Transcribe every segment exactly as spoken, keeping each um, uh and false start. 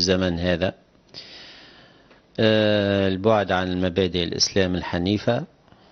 الزمن هذا. البعد عن المبادئ الإسلام الحنيفة،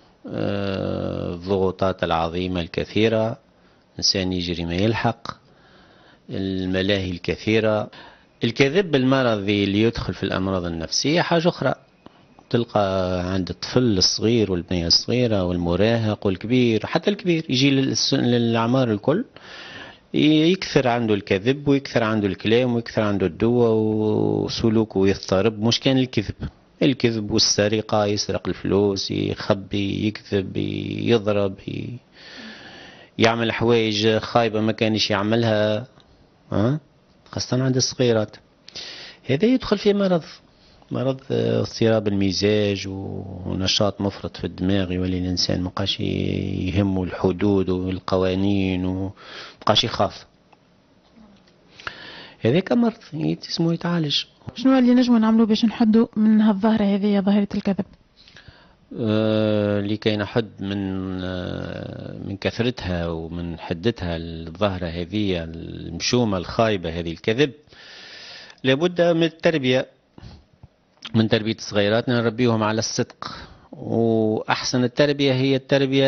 الضغوطات العظيمة الكثيرة، إنسان يجري ما يلحق، الملاهي الكثيرة، الكذب المرضي اللي يدخل في الأمراض النفسية حاجة أخرى. تلقى عند الطفل الصغير والبنية الصغيرة والمراهق والكبير، حتى الكبير يجي للأعمار الكل يكثر عنده الكذب ويكثر عنده الكلام ويكثر عنده الدواء وسلوكه يضطرب. مش كان الكذب الكذب والسرقة، يسرق الفلوس، يخبي، يكذب، يضرب، يعمل حوايج خايبة ما كانش يعملها، أه؟ خاصة عند الصغيرات. هذا يدخل في مرض مرض اضطراب المزاج ونشاط مفرط في الدماغ، يولي الإنسان مبقاش يهمه الحدود والقوانين ومبقاش يخاف. هذاك مرض اسمه يتعالج. شنو اللي نجمو نعملو باش نحدو من هالظاهرة هذه، ظاهرة الكذب؟ آه لكي نحد من آه من كثرتها ومن حدتها الظاهرة هذه المشومة الخايبة، هذه الكذب، لابد من التربية، من تربية صغيراتنا، نربيهم على الصدق. وأحسن التربية هي التربية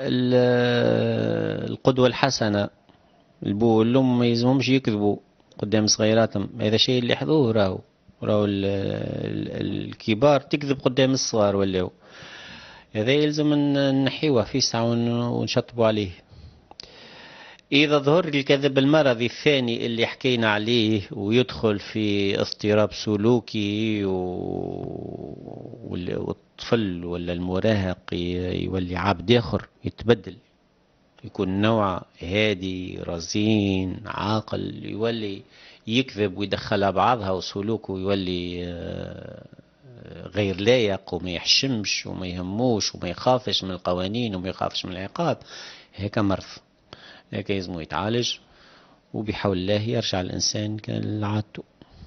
القدوة الحسنة. البو والأم ما يلزمهمش يكذبوا قدام صغيراتهم، هذا شيء اللي حضوه راهو راهو الكبار تكذب قدام الصغار ولاو، هذا يلزم نحيوه في ساعة ونشطبوا عليه. إذا ظهر الكذب المرضي الثاني اللي حكينا عليه ويدخل في اضطراب سلوكي والطفل ولا المراهق يولي عبد آخر، يتبدل، يكون نوع هادي رزين عاقل، يولي يكذب ويدخلها بعضها وسلوكه يولي غير لايق وما يحشمش وما يهموش وما يخافش من القوانين وما يخافش من العقاب. هيك مرض، هيك يلزمو يتعالج، وبحول الله يرجع الإنسان كالعادته.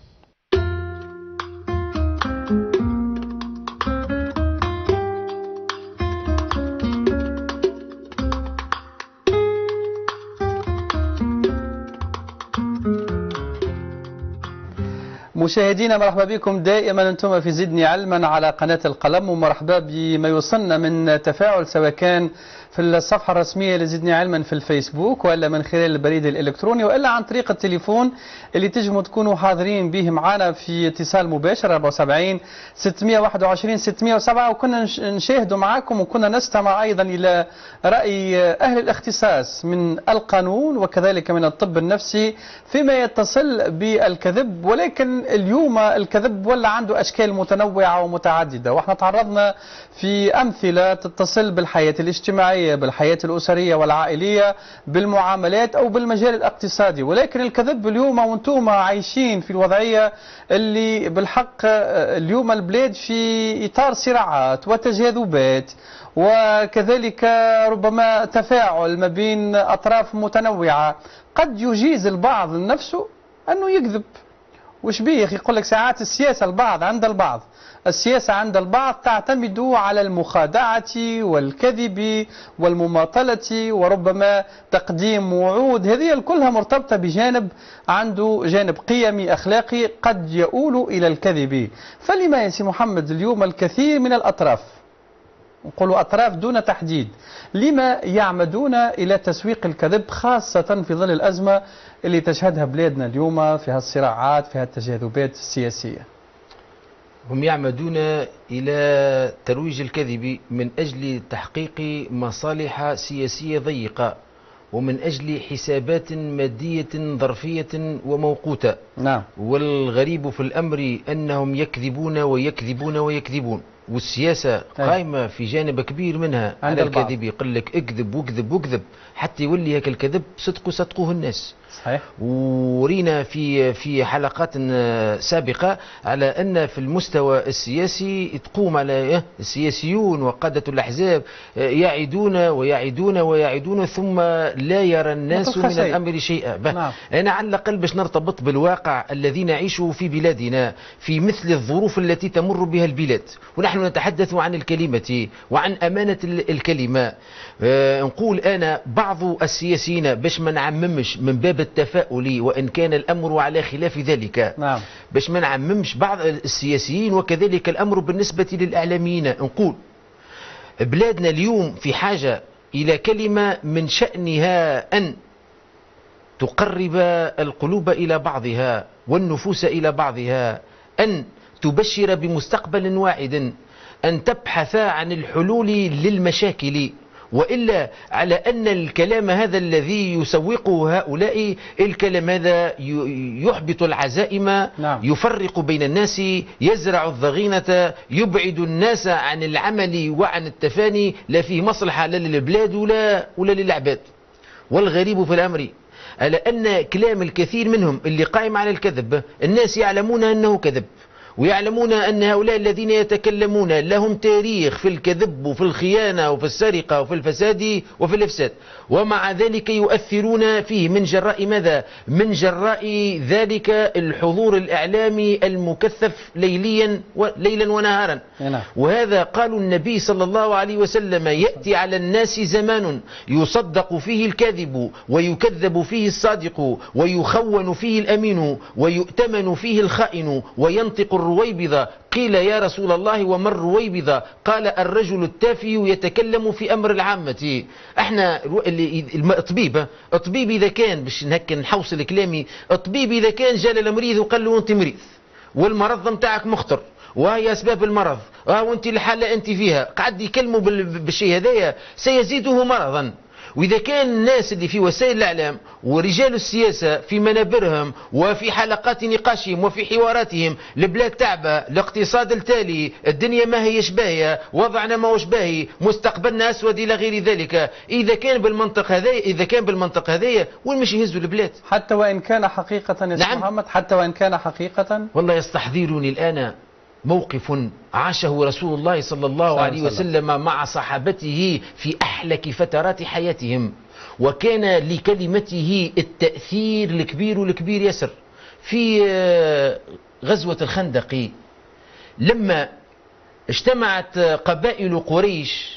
مشاهدينا مرحبا بكم دائما انتم في زدني علما على قناة القلم، ومرحبا بما يوصلنا من تفاعل سواء كان في الصفحة الرسمية لزدني علما في الفيسبوك، وإلا من خلال البريد الإلكتروني، وإلا عن طريق التليفون اللي تجموا تكونوا حاضرين به معنا في اتصال مباشر أربعة وسبعين ستمئة وواحد وعشرين ستمئة وسبعة. وكنا نشاهد معكم وكنا نستمع أيضا إلى رأي أهل الاختصاص من القانون وكذلك من الطب النفسي فيما يتصل بالكذب. ولكن اليوم الكذب ولا عنده أشكال متنوعة ومتعددة، وإحنا تعرضنا في أمثلة تتصل بالحياة الاجتماعية، بالحياة الأسرية والعائلية، بالمعاملات أو بالمجال الاقتصادي. ولكن الكذب اليوم وانتم عايشين في الوضعية اللي بالحق اليوم البلاد في إطار صراعات وتجاذبات، وكذلك ربما تفاعل ما بين أطراف متنوعة. قد يجيز البعض لنفسه أنه يكذب. وش بيه يقول لك ساعات السياسة البعض عند البعض السياسة عند البعض تعتمد على المخادعة والكذب والمماطلة وربما تقديم وعود، هذه كلها مرتبطة بجانب عنده جانب قيمي أخلاقي قد يؤول إلى الكذب. فلما يا سي محمد اليوم الكثير من الأطراف، نقولوا أطراف دون تحديد، لما يعمدون إلى تسويق الكذب خاصة في ظل الأزمة اللي تشهدها بلادنا اليوم في هالصراعات في هالتجاذبات السياسية؟ هم يعمدون إلى ترويج الكذب من أجل تحقيق مصالح سياسية ضيقة ومن أجل حسابات مادية ظرفية وموقوتة. نعم. والغريب في الأمر أنهم يكذبون ويكذبون ويكذبون، والسياسة قائمة في جانب كبير منها على الكذب. يقول لك اكذب واكذب واكذب حتى يولي هيك الكذب صدق صدقوه الناس. صحيح. ورينا في في حلقات سابقة على أن في المستوى السياسي تقوم على السياسيون وقادة الأحزاب يعدون ويعدون ويعدون ثم لا يرى الناس من الأمر شيئا. نعم. أنا على الأقل باش نرتبط بالواقع الذي نعيشه في بلادنا في مثل الظروف التي تمر بها البلاد، ونحن نتحدث عن الكلمة وعن أمانة الكلمة. نقول أنا بعض السياسيين باش ما نعممش من باب الجانب التفاؤلي وإن كان الأمر على خلاف ذلك. نعم. باش ما نعممش بعض السياسيين، وكذلك الأمر بالنسبة للإعلاميين. نقول بلادنا اليوم في حاجة إلى كلمة من شأنها أن تقرب القلوب إلى بعضها والنفوس إلى بعضها، أن تبشر بمستقبل واعد، أن تبحث عن الحلول للمشاكل، وإلا على أن الكلام هذا الذي يسوقه هؤلاء، الكلام هذا يحبط العزائم. نعم. يفرق بين الناس، يزرع الضغينة، يبعد الناس عن العمل وعن التفاني، لا فيه مصلحة لا للبلاد ولا, ولا للعباد. والغريب في الأمر على أن كلام الكثير منهم اللي قائم على الكذب، الناس يعلمون أنه كذب، ويعلمون أن هؤلاء الذين يتكلمون لهم تاريخ في الكذب وفي الخيانة وفي السرقة وفي الفساد وفي الإفساد، ومع ذلك يؤثرون فيه من جراء ماذا؟ من جراء ذلك الحضور الإعلامي المكثف ليليا وليلا ونهارا. وهذا قالوا النبي صلى الله عليه وسلم: يأتي على الناس زمان يصدق فيه الكاذب ويكذب فيه الصادق ويخون فيه الأمين ويؤتمن فيه الخائن وينطق الرويبضة. قيل: يا رسول الله وما الرويبضة؟ قال: الرجل التافه يتكلم في أمر العامة. احنا الطبيب الطبيب إذا كان باش نهك نحوصل كلامي، الطبيب إذا كان جاء للمريض وقال له أنت مريض والمرض متاعك مخطر وهي أسباب المرض وأنت الحالة أنت فيها، قعد يكلموا بالشيء هذايا سيزيده مرضا. وإذا كان الناس اللي في وسائل الإعلام ورجال السياسة في منابرهم وفي حلقات نقاشهم وفي حواراتهم البلاد تعبة، الاقتصاد التالي، الدنيا ما هيش باهية، وضعنا ما هوش باهي، مستقبلنا أسود إلى غير ذلك، إذا كان بالمنطق هذا إذا كان بالمنطق هذايا وين مش يهزوا البلاد؟ حتى وإن كان حقيقة يا نعم. محمد، حتى وإن كان حقيقة. والله يستحضرني الآن موقف عاشه رسول الله صلى الله عليه وسلم مع صحابته في أحلك فترات حياتهم، وكان لكلمته التأثير الكبير الكبير يسر. في غزوة الخندق لما اجتمعت قبائل قريش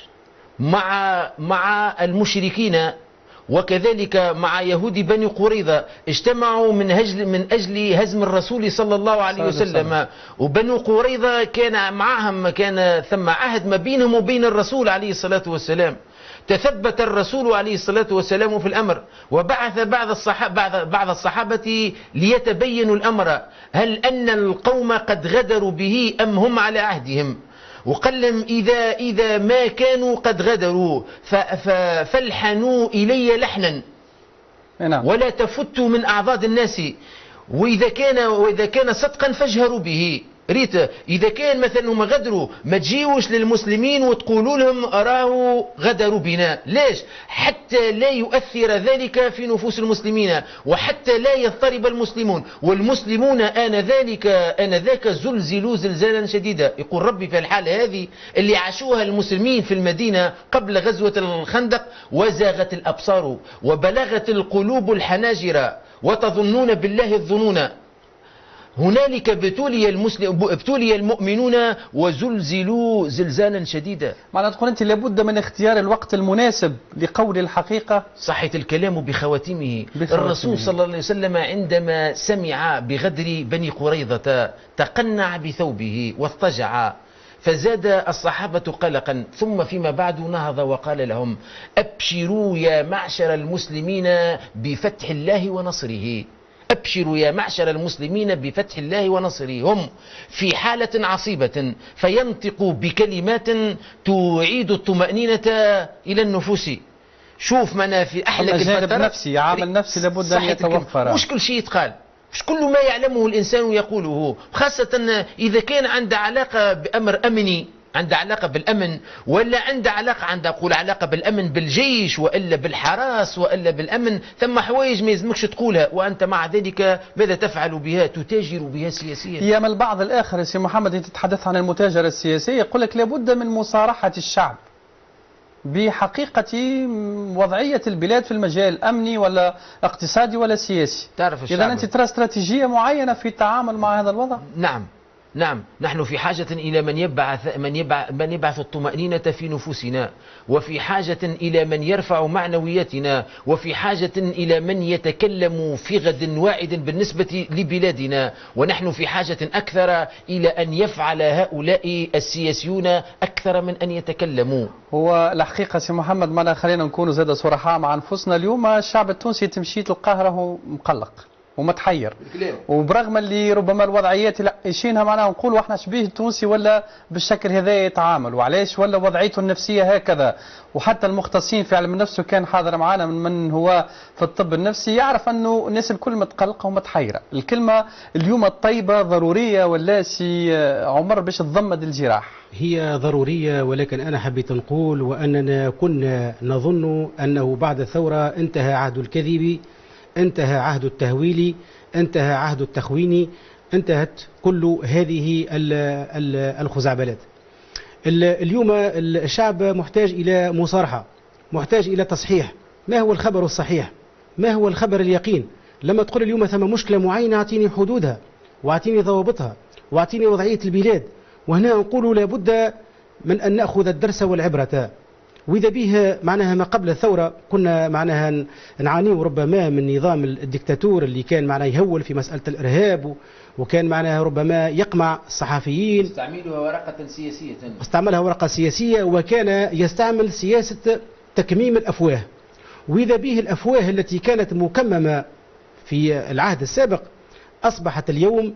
مع مع المشركين وكذلك مع يهود بني قريظة، اجتمعوا من أجل من أجل هزم الرسول صلى الله عليه وسلم. وبنو قريظة كان معهم كان ثم عهد ما بينهم وبين الرسول عليه الصلاة والسلام. تثبت الرسول عليه الصلاة والسلام في الأمر، وبعث بعض الصحابة بعض الصحابة ليتبينوا الأمر، هل أن القوم قد غدروا به أم هم على عهدهم؟ وقال لهم: إذا, إذا ما كانوا قد غدروا فالحنوا إلي لحنا ولا تفتوا من أعضاد الناس، وإذا كان, وإذا كان صدقا فاجهروا به. ريت إذا كان مثلا هم غدروا ما تجيوش للمسلمين وتقولوا لهم أراه غدروا بنا. ليش؟ حتى لا يؤثر ذلك في نفوس المسلمين، وحتى لا يضطرب المسلمون، والمسلمون آن ذلك آن ذاك زلزلوا زلزالا شديدا. يقول ربي في الحالة هذه اللي عاشوها المسلمين في المدينة قبل غزوة الخندق: وزاغت الأبصار وبلغت القلوب الحناجر وتظنون بالله الظنون. هنالك ابتلي المسلم ابتلي المؤمنون وزلزلوا زلزالا شديدا. معنى تقول أنت لابد من اختيار الوقت المناسب لقول الحقيقة. صحت الكلام بخواتمه. الرسول صلى الله عليه وسلم عندما سمع بغدر بني قريظة تقنع بثوبه واضطجع، فزاد الصحابة قلقا، ثم فيما بعد نهض وقال لهم: أبشروا يا معشر المسلمين بفتح الله ونصره. أبشروا يا معشر المسلمين بفتح الله ونصره. هم في حالة عصيبة، فينطق بكلمات تعيد الطمأنينة إلى النفوس. شوف منا في أحلك الفترات نفسي عامل نفسي لابد أن يتوفر. مش كل شيء يتقال، مش كل ما يعلمه الإنسان يقوله، خاصة إذا كان عنده علاقة بأمر أمني، عنده علاقة بالأمن، ولا عنده علاقة عنده أقول علاقة بالأمن بالجيش وإلا بالحراس وإلا بالأمن، ثم حوايج ما يلزمكش تقولها وأنت مع ذلك ماذا تفعل بها؟ تتاجر بها سياسيا. هي من البعض الآخر يا سي محمد تتحدث عن المتاجرة السياسية، يقول لك لابد من مصارحة الشعب بحقيقة وضعية البلاد في المجال الأمني ولا اقتصادي ولا سياسي. تعرف إذا أنت ترى استراتيجية معينة في التعامل مع هذا الوضع؟ نعم، نعم، نحن في حاجة إلى من يبعث من يبعث من يبعث الطمأنينة في نفوسنا، وفي حاجة إلى من يرفع معنوياتنا، وفي حاجة إلى من يتكلم في غد واعد بالنسبة لبلادنا، ونحن في حاجة أكثر إلى أن يفعل هؤلاء السياسيون أكثر من أن يتكلموا. هو الحقيقة سي محمد، ما خلينا نكونوا زاد صرحاء مع أنفسنا. اليوم الشعب التونسي تمشي تلقاه راهو مقلق ومتحير، وبرغم اللي ربما الوضعيات لا يشينها معنا نقولوا احنا شبيه التونسي ولا بالشكل هذا يتعامل، وعلاش ولا وضعيته النفسيه هكذا. وحتى المختصين في علم النفس كان حاضر معنا من من هو في الطب النفسي يعرف انه الناس الكل متقلقه ومتحيره. الكلمه اليوم الطيبه ضروريه ولا سي عمر باش تضمد الجراح؟ هي ضروريه، ولكن انا حبيت نقول واننا كنا نظن انه بعد الثوره انتهى عهد الكذب، انتهى عهد التهويل، انتهى عهد التخوين، انتهت كل هذه الخزعبلات. اليوم الشعب محتاج إلى مصارحة، محتاج إلى تصحيح. ما هو الخبر الصحيح؟ ما هو الخبر اليقين؟ لما تقول اليوم ثم مشكلة معينة أعطيني حدودها وأعطيني ضوابطها وأعطيني وضعية البلاد. وهنا نقول لابد من أن نأخذ الدرس والعبرة. وإذا به معناها ما قبل الثورة كنا معناها نعاني ربما من نظام الدكتاتور اللي كان معناها يهول في مسألة الإرهاب، وكان معناها ربما يقمع الصحفيين، استعملها ورقة سياسية، استعملها ورقة سياسية، وكان يستعمل سياسة تكميم الأفواه. وإذا به الأفواه التي كانت مكممة في العهد السابق أصبحت اليوم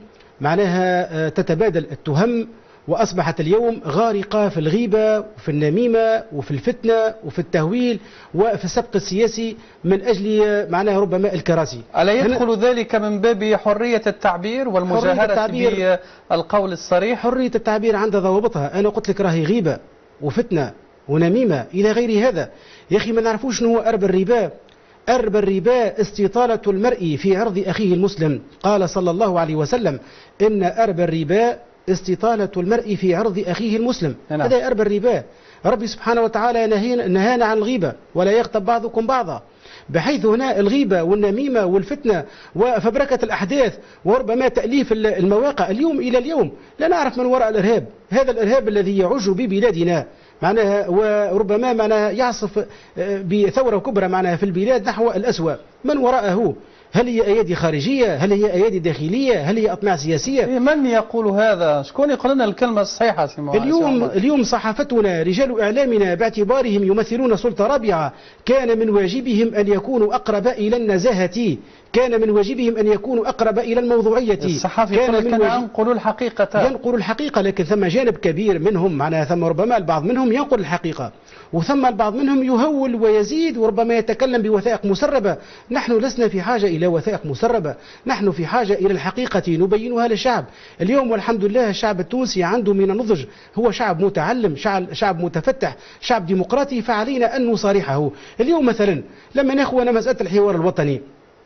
معناها تتبادل التهم، وأصبحت اليوم غارقة في الغيبة وفي النميمة وفي الفتنة وفي التهويل وفي السبق السياسي من أجل معناها ربما الكراسي. ألا يدخل ذلك من باب حرية التعبير والمجاهرة بالقول الصريح؟ حرية التعبير عندها ضوابطها. أنا قلت لك راهي غيبة وفتنة ونميمة إلى غير هذا. يا أخي ما نعرفوش شنو هو أرب الربا. أرب الربا استطالة المرء في عرض أخيه المسلم. قال صلى الله عليه وسلم إن أرب الربا استطالة المرء في عرض أخيه المسلم. هذا أرب الربا. ربي سبحانه وتعالى نهانا عن الغيبة ولا يغتب بعضكم بعضا، بحيث هنا الغيبة والنميمة والفتنة وفبركة الأحداث وربما تأليف المواقع. اليوم إلى اليوم لا نعرف من وراء الإرهاب، هذا الإرهاب الذي يعج ببلادنا معناها وربما معناها يعصف بثورة كبرى معناها في البلاد نحو الأسوأ. من وراءه؟ هل هي أيادي خارجية؟ هل هي أيادي داخلية؟ هل هي أطماع سياسية؟ من يقول هذا؟ شكون يقول لنا الكلمة الصحيحة؟ اليوم اليوم صحافتنا رجال إعلامنا باعتبارهم يمثلون سلطة رابعة كان من واجبهم أن يكونوا أقرب إلى النزاهة، كان من واجبهم أن يكونوا أقرب إلى الموضوعية. الصحافي كان من ينقل الحقيقة، ينقل الحقيقة، لكن ثم جانب كبير منهم معناها ثم ربما البعض منهم ينقل الحقيقة، وثم البعض منهم يهول ويزيد وربما يتكلم بوثائق مسربة. نحن لسنا في حاجة إلى وثائق مسربة، نحن في حاجة إلى الحقيقة نبينها للشعب. اليوم والحمد لله الشعب التونسي عنده من النضج، هو شعب متعلم، شعب متفتح، شعب ديمقراطي، فعلينا أن نصارحه. اليوم مثلا لما ناخذ أنا مسألة الحوار الوطني،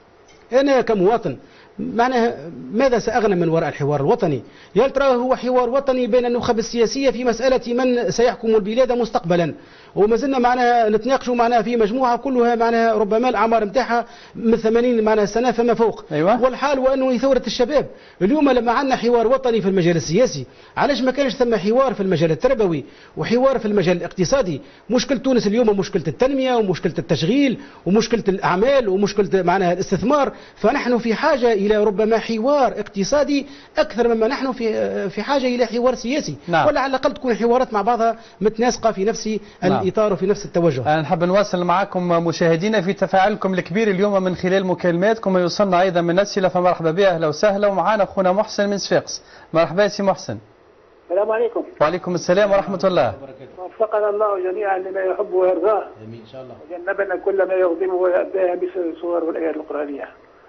أنا كمواطن معناها ماذا سأغنم من وراء الحوار الوطني؟ يا ترى هو حوار وطني بين النخب السياسية في مسألة من سيحكم البلاد مستقبلا، وما زلنا معناها نتناقشوا معناها في مجموعة كلها معناها ربما الأعمار نتاعها من ثمانين معناها سنة فما فوق. أيوة. والحال وأنه ثورة الشباب. اليوم لما عندنا حوار وطني في المجال السياسي، علاش ما كانش ثم حوار في المجال التربوي وحوار في المجال الاقتصادي؟ مشكلة تونس اليوم مشكلة التنمية ومشكلة التشغيل ومشكلة الأعمال ومشكلة معناها الاستثمار، فنحن في حاجة إلى ربما حوار اقتصادي أكثر مما نحن في في حاجة إلى حوار سياسي. نعم. ولا على الأقل تكون حوارات مع بعضها متناسقة في نفس نعم. الإطار وفي نفس التوجه. أنا نحب نواصل معكم مشاهدينا في تفاعلكم الكبير اليوم من خلال مكالماتكم ويوصلنا أيضا من أسئلة، فمرحبا بها أهلا وسهلا. ومعنا أخونا محسن من صفاقس. مرحبا سي محسن. السلام عليكم. وعليكم السلام ورحمة الله. وفقنا الله جميعا لما يحب ويرضاه. آمين إن شاء الله. وجنبنا كل ما يغضبه ويأباه بالصور والآيات القرآنية.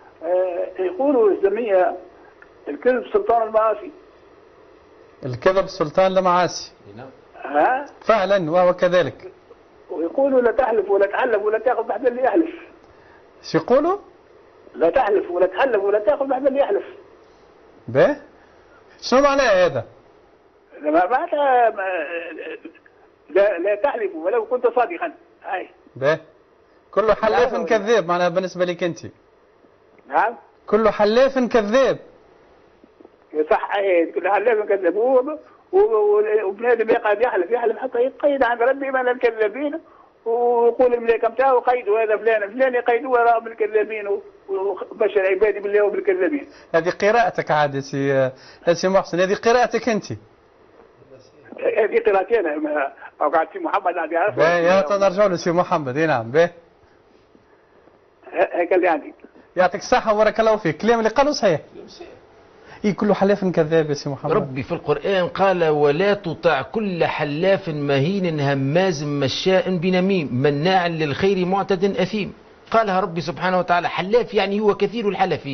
آه يقولوا الجميع الكذب سلطان المعاصي. الكذب سلطان المعاصي. ها؟ فعلا وهو كذلك. ويقولوا لا تحلف ولا تحلف ولا تاخذ بحد اللي يحلف. شو يقولوا؟ لا تحلف ولا تحلف ولا تاخذ بحد اللي يحلف. به؟ شنو معناه هذا؟ معناتها لا لا تحلف ولو كنت صادقا. هاي. به؟ كله حلاف كذاب معناها بالنسبة لك أنت. نعم. كله حلاف كذاب. صح ايه كل حلاف كذبوه وبنادم يقعد يحلف يحلف حتى يقيد عند ربي من الكذابين ويقول الملائكه بتاعه قيدوا هذا فلان فلان يقيدوا وراء بالكذابين وبشر عبادي بالله وبالكذابين. هذه قراءتك عاد سي سي محسن، هذه قراءتك انت. هذه قراءتي انا او قاعد سي محمد عاد يعرف. يا نرجعوا له سي محمد. اي نعم باهي. هيك اللي عندي. يعطيك الصحة وبارك الله فيك. الكلام اللي قالوا صحيح. اي كل حلاف كذاب يا سي محمد. ربي في القرآن قال ولا تطع كل حلاف مهين هماز مشاء بنميم مناع للخير معتد أثيم. قالها ربي سبحانه وتعالى. حلاف يعني هو كثير الحلف،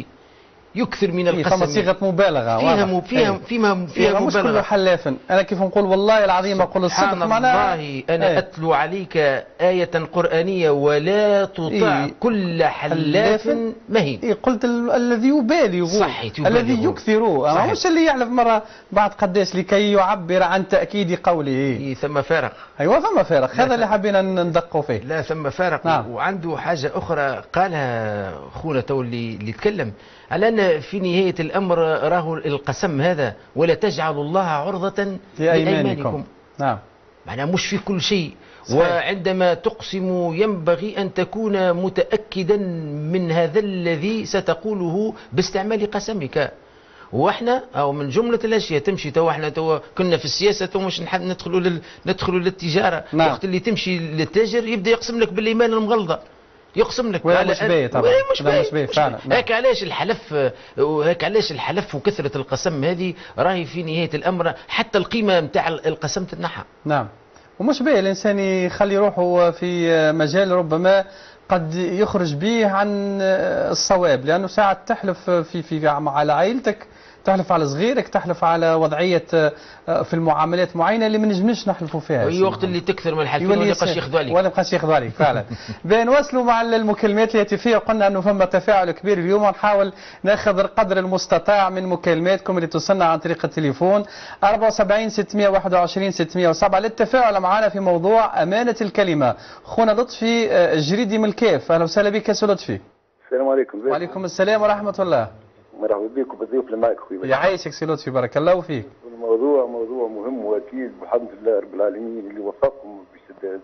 يكثر من القسم. فما صيغه مبالغه فيها م... فيها أيه. فيما فيها مبالغه. مش كله حلاف. انا كيف نقول والله العظيم اقول الصدق معناها والله انا أيه. اتلو عليك آية قرآنية ولا تطع أيه. كل حلاف مهين. إيه قلت ال... الذي يبالغ صحيح الذي يكثر، مش اللي يعلف مره بعد قداش لكي يعبر عن تأكيد قوله. إيه ثم فارق. ايوه ثم فارق، هذا اللي حبينا ندقوا فيه. لا ثم فارق. نعم. وعنده حاجة أخرى قالها خونا تو اللي اللي تكلم على أن في نهاية الأمر راه القسم هذا ولا تجعلوا الله عرضة لأيمانكم. نعم. معناها مش في كل شيء. صحيح. وعندما تقسم ينبغي أن تكون متأكدا من هذا الذي ستقوله باستعمال قسمك. واحنا او من جمله الاشياء تمشي تو احنا تو كنا في السياسه تو مش نحب ندخلوا لل... ندخلوا للتجاره. نعم. وقت اللي تمشي للتاجر يبدا يقسم لك بالايمان المغلظه، يقسم لك ولا مش باهي طبعا. مش باهي مش باهي فعلا. هيك علاش الحلف وهيك علاش الحلف وكثره القسم هذه راهي في نهايه الامر حتى القيمه نتاع القسم تتنحى. نعم. ومش باهي الانسان يخلي روحه في مجال ربما قد يخرج به عن الصواب، لانه ساعات تحلف في في على عائلتك، تحلف على صغيرك، تحلف على وضعيه في المعاملات معينه اللي ما نجمش نحلفوا فيها. اي وقت اللي تكثر من الحلفين ولا يبقاش ياخذوا عليك. ولا يبقاش ياخذوا عليك فعلا. بنواصلوا مع المكالمات الهاتفيه، وقلنا انه فما تفاعل كبير اليوم، ونحاول ناخذ القدر المستطاع من مكالماتكم اللي توصلنا عن طريق التليفون أربعة وسبعين ستمائة وواحد وعشرين ستمائة وسبعة للتفاعل معنا في موضوع امانه الكلمه. خونا لطفي الجريدي من الكاف، اهلا وسهلا بك يا سي لطفي. السلام عليكم. وعليكم السلام ورحمه الله. مرحبا بك وبالضيوف اللي معك خويا. يعيشك سي لطفي بارك الله فيك. الموضوع موضوع مهم واكيد والحمد لله رب العالمين اللي وفقكم باش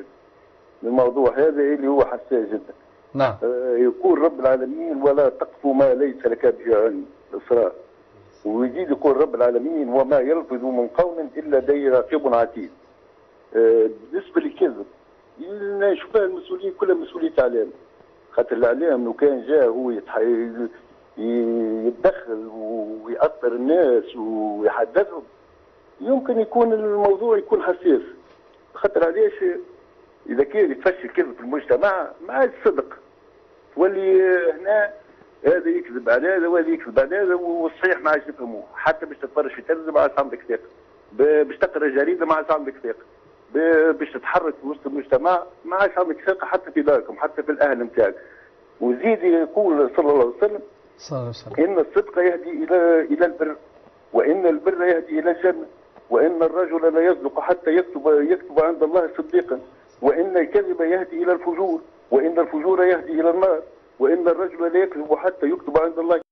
الموضوع هذا اللي هو حساس جدا. نعم. آه يقول رب العالمين ولا تقف ما ليس لك به علم، الإسراء. ويزيد يقول رب العالمين وما يلفظ من قول الا لديه رقيب عتيد. آه بالنسبه للكذب نشوفها المسؤولين كلها مسؤوليه اعلام، خاطر الاعلام لو كان جاء هو يتحيي يتدخل ويأثر الناس ويحدثهم يمكن يكون الموضوع يكون حساس. خاطر علاش اذا كان يتفشي الكذب في المجتمع ما عادش صدق، تولي هنا هذا يكذب على هذا وهذا يكذب على هذا والصحيح ما عادش نفهموه. حتى باش تتفرج في تلفزيون ما عادش عندك ثقه، باش تقرا جريده ما عادش عندك ثقه، باش تتحرك في وسط المجتمع ما عادش عندك ثقه، حتى في داركم حتى في الاهل نتاعك. وزيد يقول صلى الله عليه وسلم إن الصدق يهدي إلى إلى البر، وإن البر يهدي إلى الجنة، وإن الرجل لا يصدق حتى يكتب يكتب عند الله صديقا، وإن الكذب يهدي إلى الفجور، وإن الفجور يهدي إلى النار، وإن الرجل لا يكذب حتى يكتب عند الله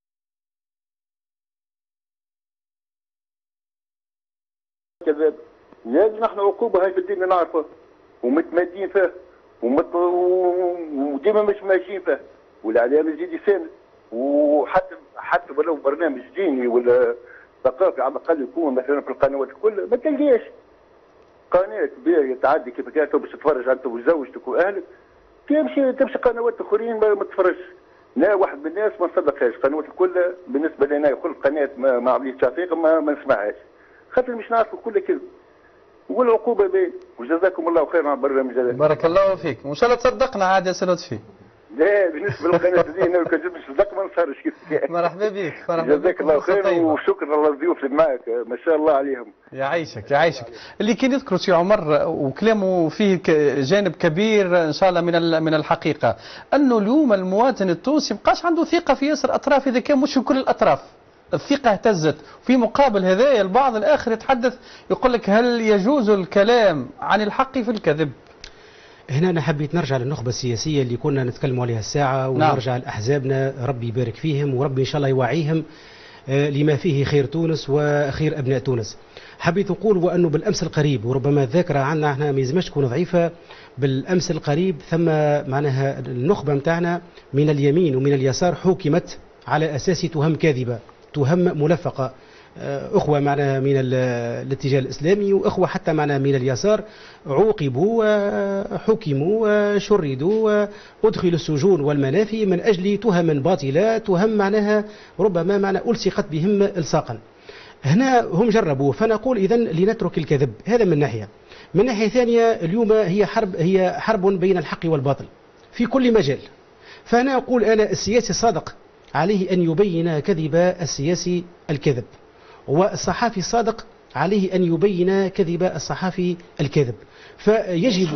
كذاب. لازم نحن عقوبة هاي في الدين نعرفها ومتمادين فيها ومت... وديما مش ماشيين فيها، والإعلام يزيد يساند. وحتى حتى ولو برنامج ديني ولا ثقافي على الاقل يكون مثلا في القنوات الكل ما تلقاش قناه باهيه تعدي كيف كانت باش تتفرج انت وزوجتك واهلك، تمشي تمشي قنوات اخرين ما, ما تتفرجش. لا واحد من الناس ما نصدقهاش، قنوات الكل بالنسبه لنا كل قناه ما, ما عمليش توثيق ما, ما نسمعهاش، خاطر مش نعرفوا كل كذب. والعقوبه باين. وجزاكم الله خيرا على البرنامج هذا. بارك الله فيك، وان شاء الله تصدقنا عاد يا سي لطفي. لا بالنسبه للقناه دي انا كنت صدق ما نصارش كيف. مرحبا بك. مرحبا بك. جزاك الله خير وشكرا للضيوف اللي معك ما شاء الله عليهم. يعيشك يعيشك. اللي كان يذكر سي عمر وكلامه فيه جانب كبير ان شاء الله من من الحقيقه، انه اليوم المواطن التونسي مابقاش عنده ثقه في ياسر اطراف، اذا كان مش في كل الاطراف. الثقه اهتزت. في مقابل هذايا البعض الاخر يتحدث يقول لك هل يجوز الكلام عن الحق في الكذب؟ هنا أنا حبيت نرجع للنخبة السياسية اللي كنا نتكلموا عليها الساعة، ونرجع نعم. لأحزابنا ربي يبارك فيهم وربي إن شاء الله يوعيهم لما فيه خير تونس وخير أبناء تونس. حبيت نقول وأنه بالأمس القريب، وربما الذاكرة عندنا احنا ما يلزمش تكون ضعيفة، بالأمس القريب ثم معناها النخبة متاعنا من اليمين ومن اليسار حكمت على أساس تهم كاذبة، تهم ملفقة. أخوة معنا من الاتجاه الإسلامي وأخوة حتى معنا من اليسار عوقبوا وحكموا وشردوا وأدخلوا السجون والمنافي من أجل تهم باطلة، تهم معناها ربما معنا ألصقت بهم إلصاقا. هنا هم جربوا، فنقول إذن لنترك الكذب. هذا من ناحية. من ناحية ثانية اليوم هي حرب، هي حرب بين الحق والباطل في كل مجال. فأنا أقول أنا السياسي الصادق عليه أن يبين كذب السياسي الكذب، والصحافي الصادق عليه أن يبين كذب الصحافي الكاذب. فيجب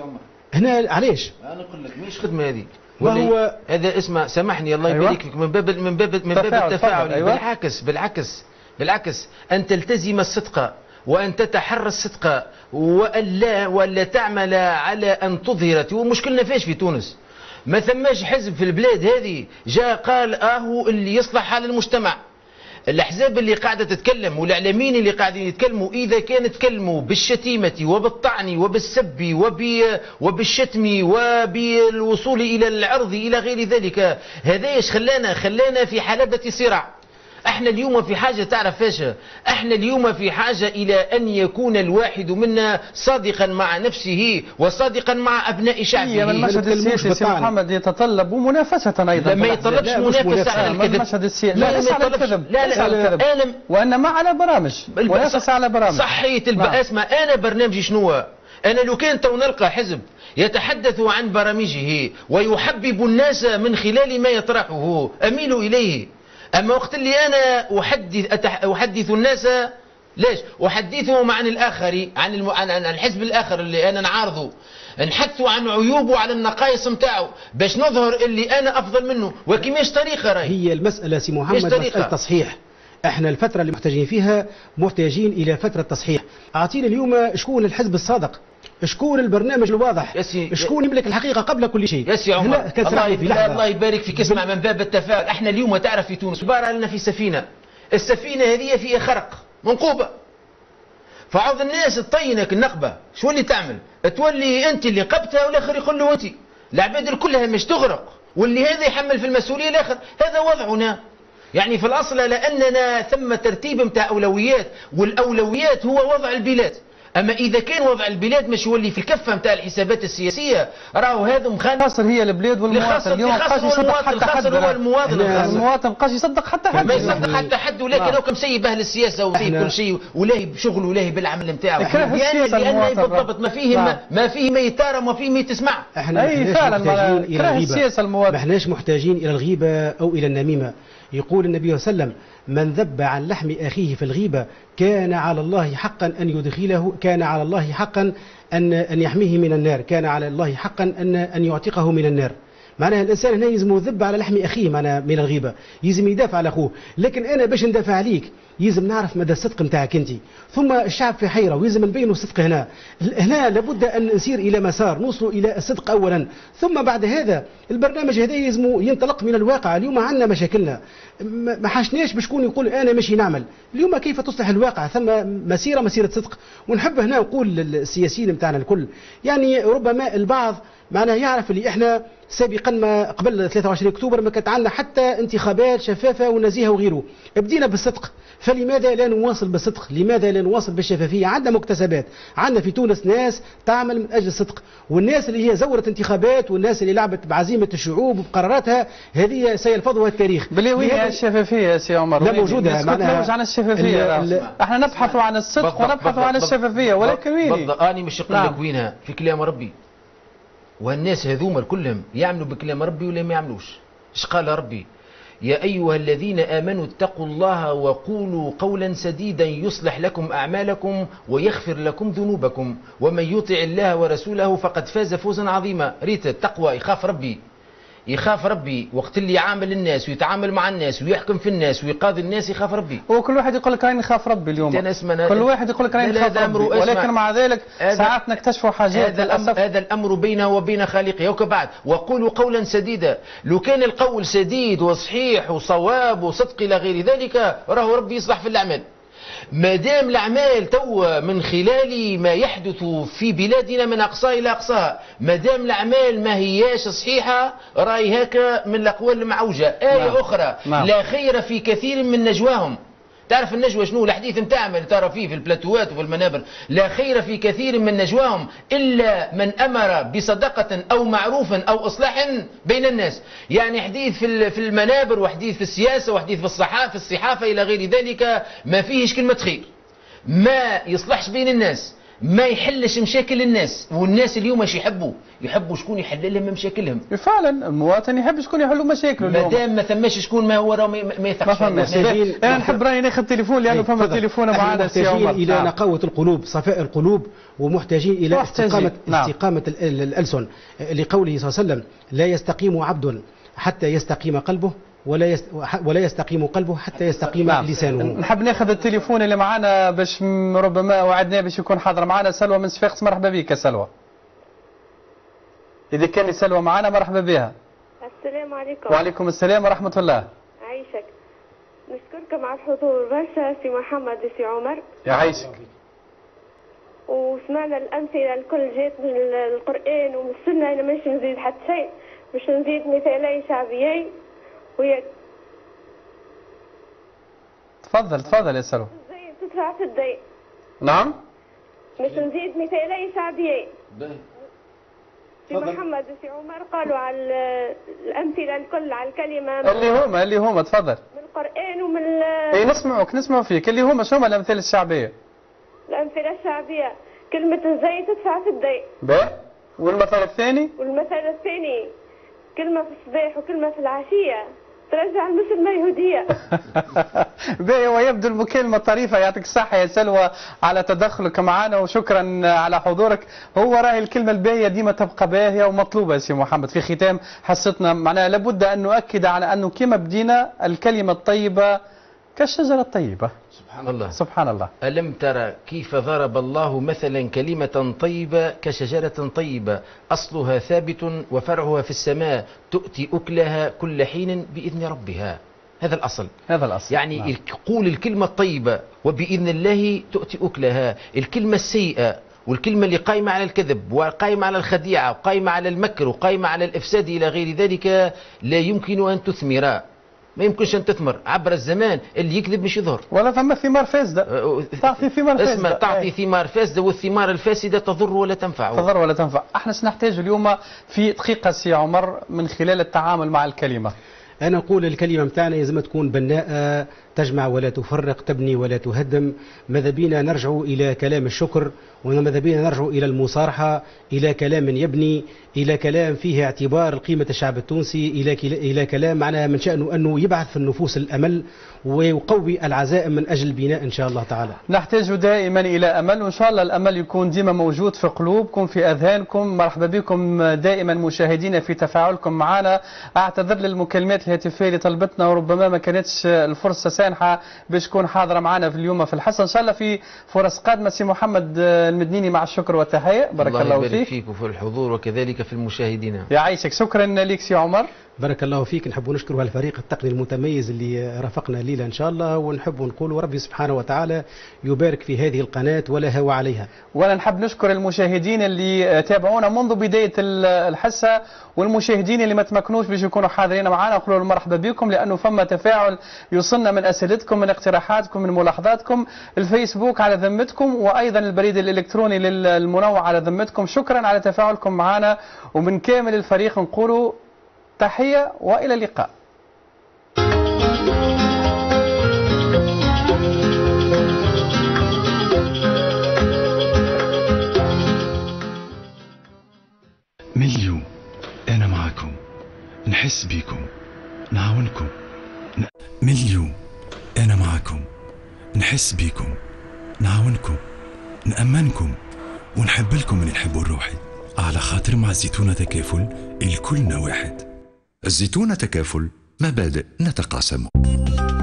هنا علاش أنا أقول لك مش خدمة هذه، وهو هذا اسمع سامحني الله يبارك فيك، من باب من باب من باب التفاعل. أيوة. بالعكس بالعكس بالعكس أن تلتزم الصدق وأن تتحرى الصدق وألا ولا تعمل على أن تظهر. ومشكلنا فاش في تونس؟ ما ثماش حزب في البلاد هذه جاء قال آهو اللي يصلح حال المجتمع. الأحزاب اللي قاعدة تتكلم والإعلاميين اللي قاعدين يتكلموا إذا كانوا يتكلموا بالشتيمة وبالطعن وبالسب وبالشتم وبالوصول إلى العرض إلى غير ذلك، هذا ايش خلانا؟ خلانا في حلبة صراع. احنا اليوم في حاجة، تعرف فاش احنا اليوم في حاجة إلى أن يكون الواحد منا صادقا مع نفسه وصادقا مع أبناء شعبه. المشهد السياسي سي محمد يتطلب منافسة أيضا، ما يطلبش منافسة على الكذب. المشهد السياسي لا ليس على الكذب، لا لا, لا, لا أنا وإنما على برامج، منافسة على برامج. صحية البأسمة. أنا برنامجي شنو؟ أنا لو كان تو نلقى حزب يتحدث عن برامجه ويحبب الناس من خلال ما يطرحه أميل إليه. أما وقت اللي أنا أحدث أحدث الناس، ليش أحدثهم عن الآخر، عن, الم... عن الحزب الآخر اللي أنا نعارضه، نحدثوا عن عيوبه على النقائص متاعه باش نظهر اللي أنا أفضل منه. وكماش طريقة راهي هي المسألة سي محمد مسألة تصحيح. احنا الفترة اللي محتاجين فيها محتاجين إلى فترة تصحيح. أعطينا اليوم شكون الحزب الصادق، شكون البرنامج الواضح، شكون يملك الحقيقة قبل كل شيء. يا سي عمر الله, في الله يبارك فيك. اسمع من باب التفاؤل، احنا اليوم تعرف في تونس عبارة لنا في سفينة، السفينة هذه فيها خرق منقوبة، فعوض الناس تطينك النقبة شو اللي تعمل؟ تولي انت اللي قبتها والاخر يقول له انت، العباد كلها مش تغرق واللي هذا يحمل في المسؤولية الاخر. هذا وضعنا يعني في الأصل، لأننا ثم ترتيب متاع أولويات، والأولويات هو وضع البلاد. أما إذا كان وضع البلاد مش يولي في الكفة متاع الحسابات السياسية، راهو هذا مخالف. خاسر هي البلاد والمواطن. اليوم خاسر يصدق حتى حد. هو المواطن المواطن مابقاش يصدق حتى حد. ما يصدق حتى حد، ولكن هو مسيب أهل السياسة ومسيب كل شيء ولاهي بشغله ولاهي بالعمل نتاعو. يعني لأنه بالضبط ما فيه ما, ما فيه ما يتارى وما فيه ما تسمع. احنا أي فعلا كره السياسة المواطن. ما احناش محتاجين إلى الغيبة أو إلى النميمة. يقول النبي صلى الله عليه وسلم: من ذب عن لحم أخيه في الغيبة كان على الله حقا أن يدخله، كان على الله حقا أن أن يحميه من النار، كان على الله حقا أن أن يعتقه من النار. معناها الإنسان هنا يلزم يذب على لحم أخيه معناها من الغيبة، يلزم يدافع على أخوه. لكن أنا باش ندافع عليك يلزم نعرف مدى الصدق نتاعك أنت. ثم الشعب في حيرة ويلزم نبينوا الصدق هنا. هنا لابد أن نسير إلى مسار نوصل إلى الصدق أولا، ثم بعد هذا البرنامج هذا يلزم ينطلق من الواقع. اليوم عندنا مشاكلنا، ما حاشناش بشكون يقول أنا ماشي نعمل. اليوم كيف تصلح الواقع؟ ثم مسيرة مسيرة صدق. ونحب هنا نقول للسياسيين نتاعنا الكل، يعني ربما البعض معنا يعرف اللي احنا سابقا ما قبل ثلاثة وعشرين أكتوبر ما كانت عندنا حتى انتخابات شفافة ونزيهة وغيره. بدينا بالصدق، فلماذا لا نواصل بالصدق؟ لماذا لا نواصل بالشفافية؟ عندنا مكتسبات، عندنا في تونس ناس تعمل من أجل الصدق، والناس اللي هي زورت انتخابات والناس اللي لعبت بعزيمة الشعوب وبقراراتها هذه سيلفظها التاريخ. بلي وين الشفافية يا سي عمر؟ لا موجودة. معناها عن الشفافية، احنا نبحث عن الصدق ونبحث عن الشفافية، ولكن وين؟ أنا مش نقول لك وينها في كلام ربي. والناس هذوما كلهم يعملوا بكلام ربي ولا ما يعملوش؟ ايش قال ربي؟ يا أيها الذين آمنوا اتقوا الله وقولوا قولا سديدا يصلح لكم أعمالكم ويغفر لكم ذنوبكم ومن يطع الله ورسوله فقد فاز فوزا عظيما. ريت التقوى يخاف ربي، يخاف ربي وقت اللي يعامل الناس ويتعامل مع الناس ويحكم في الناس ويقاضي الناس يخاف ربي. وكل واحد يقول لك راني نخاف ربي اليوم، كل واحد يقول لك راني نخاف ربي، ولكن مع ذلك ساعات نكتشفوا حاجات. هذا الأمر, هذا الامر بينه وبين خالقه. وكبعد وقولوا قولا سديدا، لو كان القول سديد وصحيح وصواب وصدق الى غير ذلك راهو ربي يصلح في الاعمال. ما دام الاعمال تو من خلال ما يحدث في بلادنا من اقصاها الى اقصاها، ما دام الاعمال ما هياش صحيحه راهي هكا من الاقوال المعوجه. ايه نعم. اخرى نعم. لا خير في كثير من نجواهم. تعرف النجوى شنو؟ الحديث نتاعنا اللي ترى فيه في البلاتوات وفي المنابر، لا خير في كثير من نجواهم الا من امر بصدقه او معروف او اصلاح بين الناس. يعني حديث في في المنابر وحديث في السياسه وحديث في الصحافه في الصحافه الى غير ذلك ما فيهش كلمه خير، ما يصلحش بين الناس، ما يحلش مشاكل الناس. والناس اليوم ايش يحبوا؟ يحبوا شكون يحل لهم مشاكلهم. فعلا المواطن يحب شكون يحلوا مشاكله. ما دام ما ثماش شكون ما هو راه ما يثقش. انا نحب راني ناخذ تليفون لانه فما تليفون معنا. محتاجين الى نقاوه القلوب، صفاء القلوب، ومحتاجين الى استقامه نعم. استقامه الالسن، لقوله صلى الله عليه وسلم: لا يستقيم عبد حتى يستقيم قلبه، ولا يست... ولا يستقيم قلبه حتى يستقيم نعم. لسانه. نحب ناخذ التليفون اللي معنا باش ربما وعدناه باش يكون حاضر معنا. سلوى من صفاقس، مرحبا بك يا سلوى. إذا كان سلوى معنا مرحبا بها. السلام عليكم. وعليكم السلام ورحمة الله. عايشك. نشكركم على الحضور برشا سي محمد وسي عمر. يعيشك. وسمعنا الأمثلة الكل جات من القرآن ومن السنة. أنا مش نزيد حتى شيء، مش نزيد مثالين شعبيين. وياك تفضل تفضل يا سلوى. زي تدفع في الدين. نعم. مش نزيد مثالين شعبيين. سي محمد وسي عمر قالوا على الامثله الكل على الكلمه اللي هما اللي هما تفضل. من القران ومن اي نسمعوك نسمع فيك. اللي هما شنو هما الامثله الشعبيه؟ الامثله الشعبيه كلمه زي تدفع في الدين. باهي. والمثل الثاني؟ والمثل الثاني كلمه في الصباح وكلمه في العشيه ترجع المسلمة يهودية. باهي. ويبدو المكالمة طريفة. يعطيك الصحة يا سلوى على تدخلك معنا وشكرا على حضورك. هو راهي الكلمة الباهية ديما تبقى باهية ومطلوبة يا سي محمد. في ختام حصتنا معناها لابد أن نؤكد على أنه كما بدينا الكلمة الطيبة كالشجرة الطيبة. سبحان الله سبحان الله. ألم ترى كيف ضرب الله مثلا كلمة طيبة كشجرة طيبة أصلها ثابت وفرعها في السماء تؤتي أكلها كل حين بإذن ربها. هذا الأصل. هذا الأصل. يعني نعم. قول الكلمة الطيبة وبإذن الله تؤتي أكلها. الكلمة السيئة والكلمة اللي قائمة على الكذب وقائمة على الخديعة وقائمة على المكر وقائمة على الإفساد إلى غير ذلك لا يمكن أن تثمر. ما يمكنش ان تثمر. عبر الزمان اللي يكذب مش يظهر. ولا ثم ثمار فاسده. تعطي ثمار فاسده. اسمع تعطي ثمار فاسده، والثمار الفاسده تضر ولا تنفع. تضر ولا تنفع. احنا سنحتاج اليوم في دقيقه سي عمر من خلال التعامل مع الكلمه. انا نقول الكلمه نتاعنا لازم تكون بناءه، تجمع ولا تفرق، تبني ولا تهدم. ماذا بينا نرجع الى كلام الشكر، وماذا بينا نرجع الى المصارحه، الى كلام يبني، الى كلام فيه اعتبار قيمه الشعب التونسي، الى الى كلام معناها من شانه انه يبعث في النفوس الامل ويقوي العزائم من اجل البناء ان شاء الله تعالى. نحتاج دائما الى امل، وان شاء الله الامل يكون ديما موجود في قلوبكم في اذهانكم. مرحبا بكم دائما مشاهدينا في تفاعلكم معنا. اعتذر للمكالمات الهاتفيه اللي طلبتنا وربما ما كانتش الفرصه سانحه باش تكون حاضره معنا في اليوم في الحصه. ان شاء الله في فرص قادمه. سي محمد المدنيني مع الشكر والتحيه. بارك الله, الله فيك. الله يبارك فيك وفي الحضور وكذلك في المشاهدين. يعيشك. شكرا لك سي عمر. بارك الله فيك. نحب نشكر الفريق التقني المتميز اللي رافقنا الليله ان شاء الله، ونحب نقول ربي سبحانه وتعالى يبارك في هذه القناه ولا هوى عليها. ولا نحب نشكر المشاهدين اللي تابعونا منذ بدايه الحصه، والمشاهدين اللي ما تمكنوش باش يكونوا حاضرين معنا نقول لهم مرحبا بكم، لانه فما تفاعل يوصلنا من اسئلتكم من اقتراحاتكم من ملاحظاتكم. الفيسبوك على ذمتكم، وايضا البريد الالكتروني للمنوع على ذمتكم. شكرا على تفاعلكم معنا، ومن كامل الفريق نقولوا تحية وإلى اللقاء. مليو أنا معكم، نحس بيكم، نعاونكم. ن... مليو أنا معكم، نحس بيكم، نعاونكم، نأمنكم، ونحب لكم من الحب والروحي. على خاطر مع الزيتونة تكافل الكلنا واحد. الزيتون تكافل، مبادئ نتقاسم.